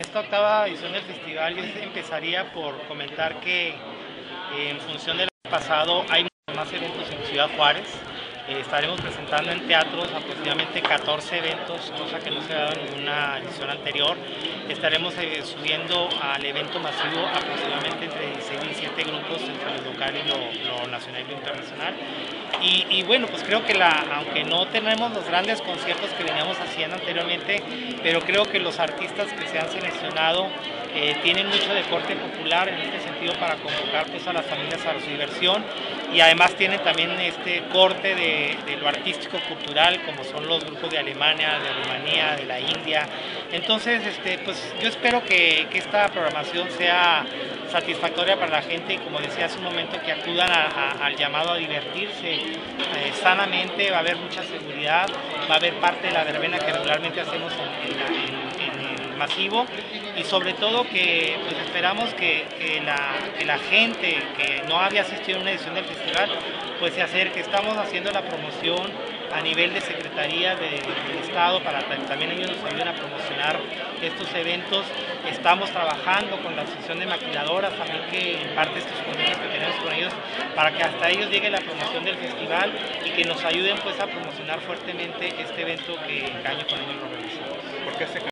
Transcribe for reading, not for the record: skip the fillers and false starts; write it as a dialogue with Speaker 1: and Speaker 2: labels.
Speaker 1: Esta octava edición del festival yo empezaría por comentar que en función del año pasado hay más eventos en Ciudad Juárez. Estaremos presentando en teatros aproximadamente 14 eventos, cosa que no se ha dado en ninguna edición anterior. Estaremos subiendo al evento masivo aproximadamente entre 16 y 17 grupos entre lo local y lo nacional y lo internacional. Y bueno, pues creo que aunque no tenemos los grandes conciertos que veníamos haciendo anteriormente, pero creo que los artistas que se han seleccionado tienen mucho de corte popular en este sentido para convocar pues, a las familias a su diversión, y además tienen también este corte de lo artístico cultural, como son los grupos de Alemania, de Rumanía, de la India. Entonces pues yo espero que esta programación sea satisfactoria para la gente y, como decía hace un momento, que acudan al llamado a divertirse sanamente. Va a haber mucha seguridad, va a haber parte de la verbena que regularmente hacemos en el masivo, y sobre todo que pues esperamos que la gente que no había asistido a una edición del festival pues se acerque. Estamos haciendo la promoción a nivel de Secretaría del Estado para que también ellos nos ayuden a promocionar estos eventos. Estamos trabajando con la Asociación de Maquiladoras también, que en parte estos convenios que tenemos con ellos, para que hasta ellos llegue la promoción del festival y que nos ayuden pues a promocionar fuertemente este evento que año con año lo realizamos.